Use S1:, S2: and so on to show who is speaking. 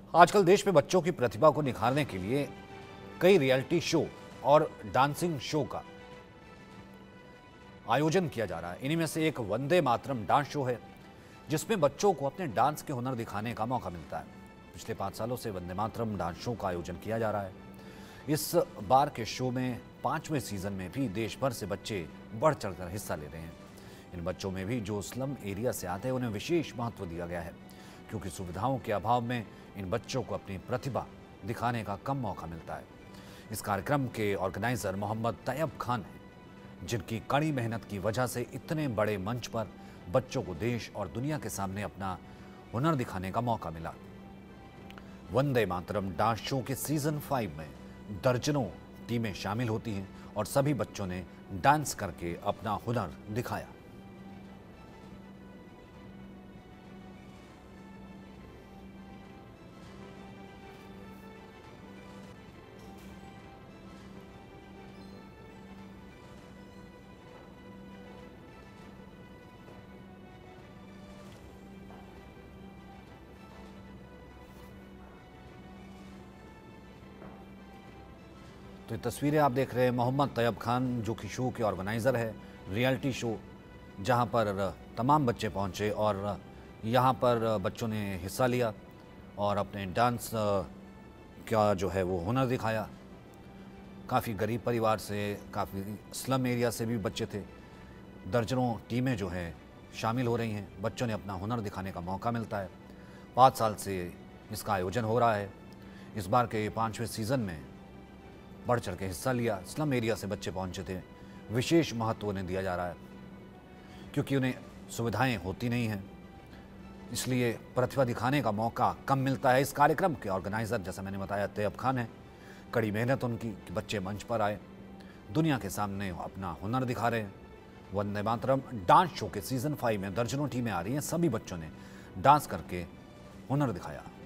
S1: आजकल देश में बच्चों की प्रतिभा को निखारने के लिए कई रियलिटी शो और डांसिंग शो का आयोजन किया जा रहा है। इन्हीं में से एक वंदे मातरम डांस शो है, जिसमें बच्चों को अपने डांस के हुनर दिखाने का मौका मिलता है। पिछले 5 सालों से वंदे मातरम डांस शो का आयोजन किया जा रहा है। इस बार के शो में 5वें सीजन में भी देश भर से बच्चे बढ़ चढ़कर हिस्सा ले रहे हैं। इन बच्चों में भी जो स्लम एरिया से आते हैं उन्हें विशेष महत्व दिया गया है, क्योंकि सुविधाओं के अभाव में इन बच्चों को अपनी प्रतिभा दिखाने का कम मौका मिलता है। इस कार्यक्रम के ऑर्गेनाइजर मोहम्मद तैयब खान हैं, जिनकी कड़ी मेहनत की वजह से इतने बड़े मंच पर बच्चों को देश और दुनिया के सामने अपना हुनर दिखाने का मौका मिला। वंदे मातरम डांस शो के सीजन 5 में दर्जनों टीमें शामिल होती हैं और सभी बच्चों ने डांस करके अपना हुनर दिखाया। तो ये तस्वीरें आप देख रहे हैं मोहम्मद तैयब खान, जो कि शो के ऑर्गेनाइज़र है। रियलिटी शो जहां पर तमाम बच्चे पहुंचे और यहां पर बच्चों ने हिस्सा लिया और अपने डांस का जो है वो हुनर दिखाया। काफ़ी गरीब परिवार से, काफ़ी स्लम एरिया से भी बच्चे थे। दर्जनों टीमें जो हैं शामिल हो रही हैं। बच्चों ने अपना हुनर दिखाने का मौका मिलता है। 5 साल से इसका आयोजन हो रहा है। इस बार के 5वें सीज़न में बढ़ चढ़ के हिस्सा लिया। स्लम एरिया से बच्चे पहुंचे थे। विशेष महत्व उन्हें दिया जा रहा है, क्योंकि उन्हें सुविधाएं होती नहीं हैं, इसलिए प्रतिभा दिखाने का मौका कम मिलता है। इस कार्यक्रम के ऑर्गेनाइज़र, जैसा मैंने बताया, तैयब खान है। कड़ी मेहनत उनकी कि बच्चे मंच पर आए, दुनिया के सामने अपना हुनर दिखा रहे हैं। वंदे मातरम डांस शो के सीजन 5 में दर्जनों टीमें आ रही हैं। सभी बच्चों ने डांस करके हुनर दिखाया।